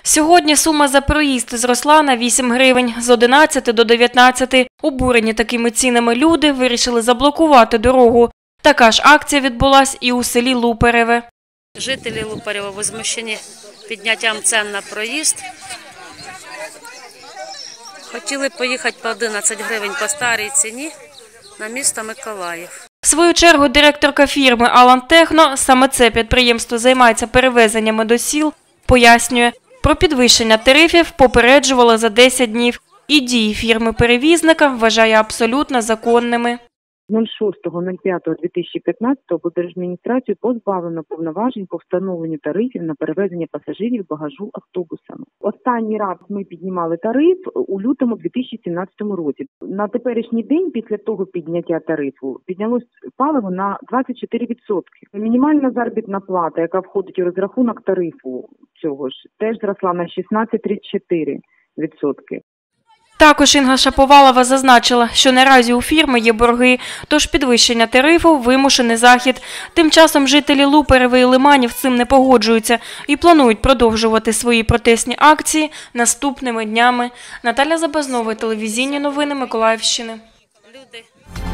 Сьогодні сума за проїзд зросла на 8 гривень – з 11 до 19. Обурені такими цінами люди вирішили заблокувати дорогу. Така ж акція відбулась і у селі Лупереве. Жителі Луперева возмущені підняттям цін на проїзд. Хотіли поїхати по 11 гривень по старій ціні на місто Миколаїв. В свою чергу директорка фірми «Алантехно», саме це підприємство займається перевезеннями до сіл, пояснює, про підвищення тарифів попереджували за 10 днів і дії фірми-перевізника вважає абсолютно законними. 06.05.2015 облдержадміністрацією позбавлено повноважень по встановленню тарифів на перевезення пасажирів багажу автобусами. Останній раз ми піднімали тариф у лютому 2017 році. На теперішній день після того підняття тарифу піднялось паливо на 24%. Мінімальна заробітна плата, яка входить у розрахунок тарифу цього ж, теж зросла на 16,34%. Також Інга Шаповалова зазначила, що наразі у фірми є борги, тож підвищення тарифу – вимушений захід. Тим часом жителі Луперева і Лиманів з цим не погоджуються і планують продовжувати свої протестні акції наступними днями. Наталя Забазнова, телевізійні новини Миколаївщини. Люди